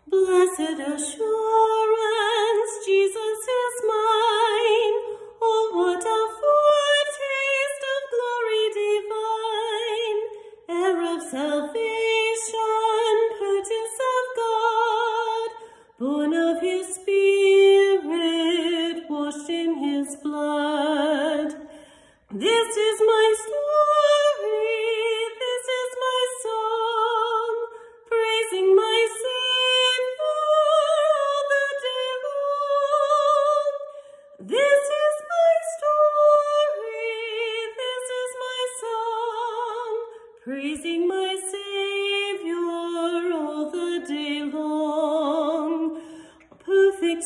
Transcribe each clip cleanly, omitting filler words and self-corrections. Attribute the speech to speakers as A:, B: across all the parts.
A: Blessed assurance, Jesus is mine. Oh, what a foretaste of glory divine, heir of salvation, purchase of God, born of his Spirit, washed in his blood. This is my story, this is my song, praising my Savior all the day long. This is my story, this is my song, praising my Savior all the day long. Perfect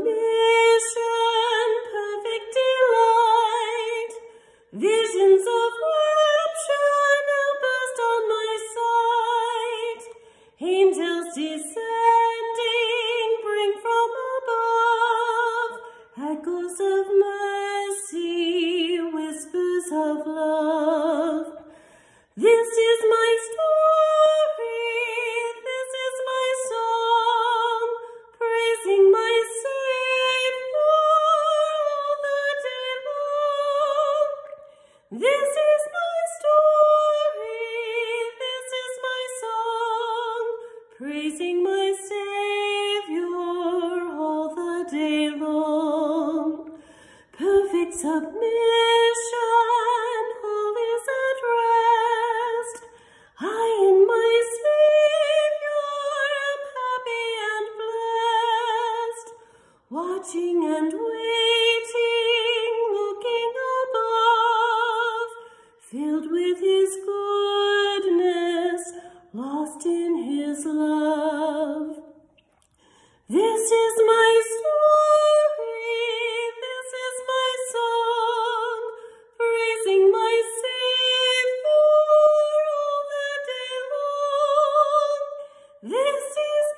A: submission, perfect delight, visions of rapture now burst on my sight. Angels descending bring from above echoes of mercy, whispers of love. This is my story, this is my song, praising my Savior all the day long. This is my story, this is my song, praising my Savior all the day long. Perfect submission, all is at rest. I in my Savior am happy and blessed, watching and waiting, looking above, filled with his goodness, lost in his love. This is my story, this is my song, praising my Savior all the day long. This is